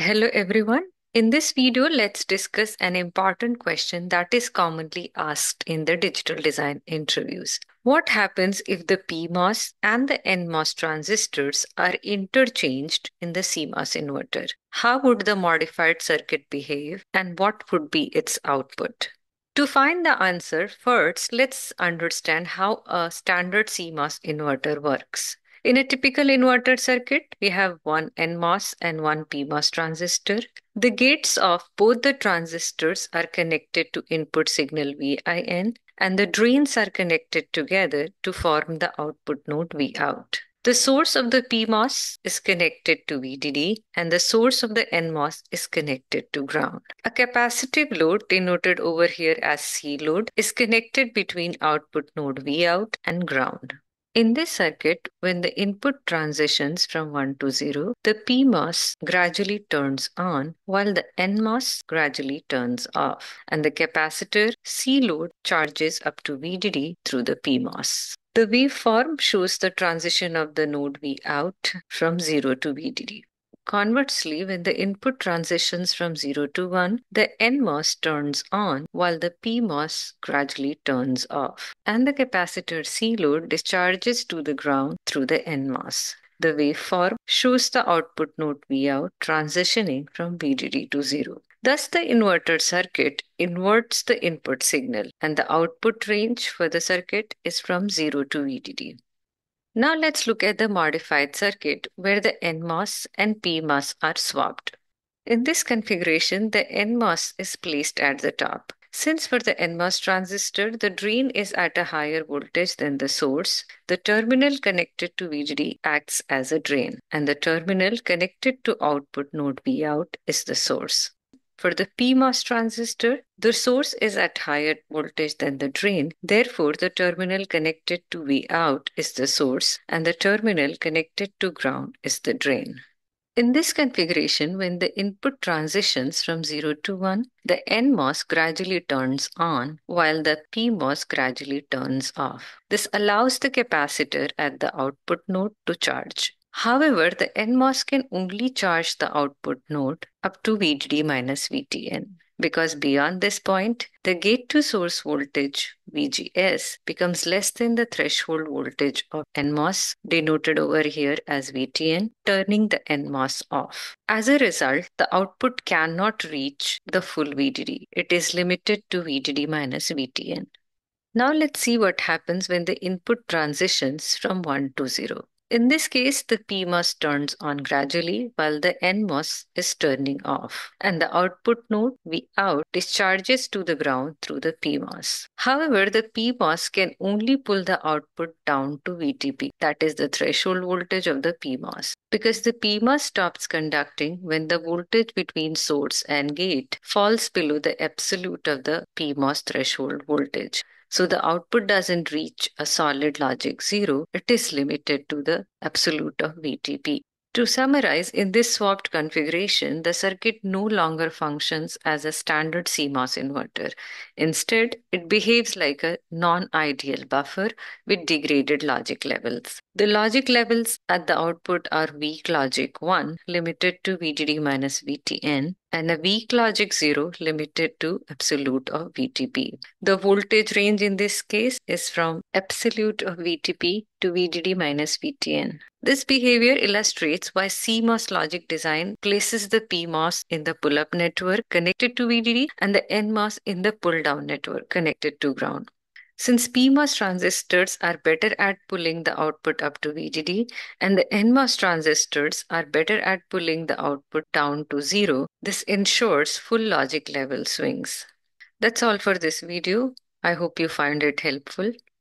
Hello everyone. In this video, let's discuss an important question that is commonly asked in the digital design interviews. What happens if the PMOS and the NMOS transistors are interchanged in the CMOS inverter? How would the modified circuit behave and what would be its output? To find the answer, first let's understand how a standard CMOS inverter works. In a typical inverter circuit, we have one NMOS and one PMOS transistor. The gates of both the transistors are connected to input signal VIN, and the drains are connected together to form the output node Vout. The source of the PMOS is connected to VDD and the source of the NMOS is connected to ground. A capacitive load, denoted over here as C load, is connected between output node Vout and ground. In this circuit, when the input transitions from 1 to 0, the PMOS gradually turns on while the NMOS gradually turns off, and the capacitor C load charges up to VDD through the PMOS. The waveform shows the transition of the node Vout from 0 to VDD. Conversely, when the input transitions from 0 to 1, the NMOS turns on while the PMOS gradually turns off, and the capacitor C load discharges to the ground through the NMOS. The waveform shows the output node Vout transitioning from VDD to 0. Thus, the inverter circuit inverts the input signal, and the output range for the circuit is from 0 to VDD. Now let's look at the modified circuit where the NMOS and PMOS are swapped. In this configuration, the NMOS is placed at the top. Since for the NMOS transistor, the drain is at a higher voltage than the source, the terminal connected to VDD acts as a drain, and the terminal connected to output node Vout is the source. For the PMOS transistor, the source is at higher voltage than the drain. Therefore, the terminal connected to Vout is the source and the terminal connected to ground is the drain. In this configuration, when the input transitions from 0 to 1, the NMOS gradually turns on while the PMOS gradually turns off. This allows the capacitor at the output node to charge. However, the NMOS can only charge the output node up to VDD minus VTN, because beyond this point, the gate to source voltage VGS becomes less than the threshold voltage of NMOS, denoted over here as VTN, turning the NMOS off. As a result, the output cannot reach the full VDD. It is limited to VDD minus VTN. Now let's see what happens when the input transitions from 1 to 0. In this case, the PMOS turns on gradually while the NMOS is turning off, and the output node Vout discharges to the ground through the PMOS. However, the PMOS can only pull the output down to VTP, that is the threshold voltage of the PMOS, because the PMOS stops conducting when the voltage between source and gate falls below the absolute of the PMOS threshold voltage. So the output doesn't reach a solid logic 0, it is limited to the absolute of VTP. To summarize, in this swapped configuration, the circuit no longer functions as a standard CMOS inverter. Instead, it behaves like a non-ideal buffer with degraded logic levels. The logic levels at the output are weak logic 1, limited to VDD minus VTN, and a weak logic 0, limited to absolute of VTP. The voltage range in this case is from absolute of VTP to VDD minus VTN. This behavior illustrates why CMOS logic design places the PMOS in the pull-up network connected to VDD and the NMOS in the pull-down network connected to ground. Since PMOS transistors are better at pulling the output up to VDD and the NMOS transistors are better at pulling the output down to 0, this ensures full logic level swings. That's all for this video. I hope you find it helpful.